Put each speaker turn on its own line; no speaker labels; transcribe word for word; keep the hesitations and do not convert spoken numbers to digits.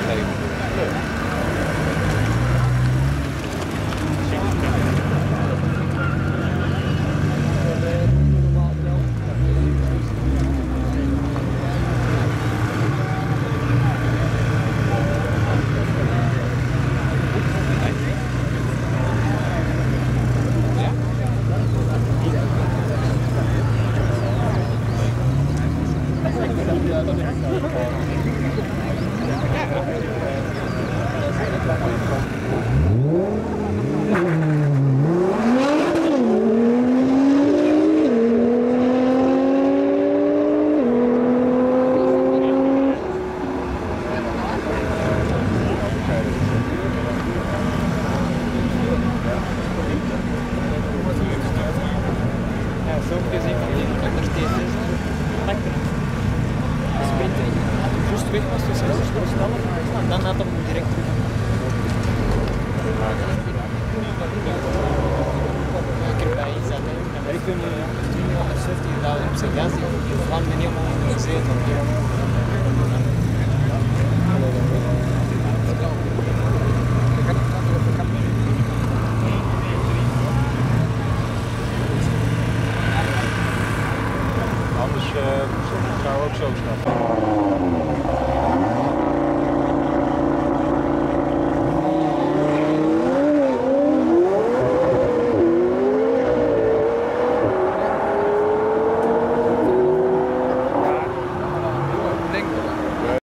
geven. Dan had hem direct terug. Ik erbij zat en ik vind tweehonderdzeventigduizend op zijn gas, die kwam me niet helemaal in de zetel.
Anders uh, gaan we ook zo staan.